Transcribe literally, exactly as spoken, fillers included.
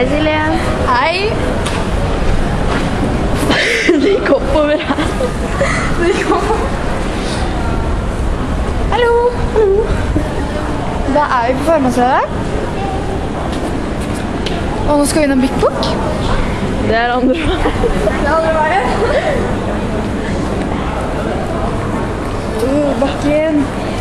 Hei, Silje. Hei. De gikk oppover her. De gikk oppover. Hallo. Hallo. Da er vi på Farmasøret. Og nå skal vi innom Big Book. Det er andre veien. Det er andre veien. Uh, bakken.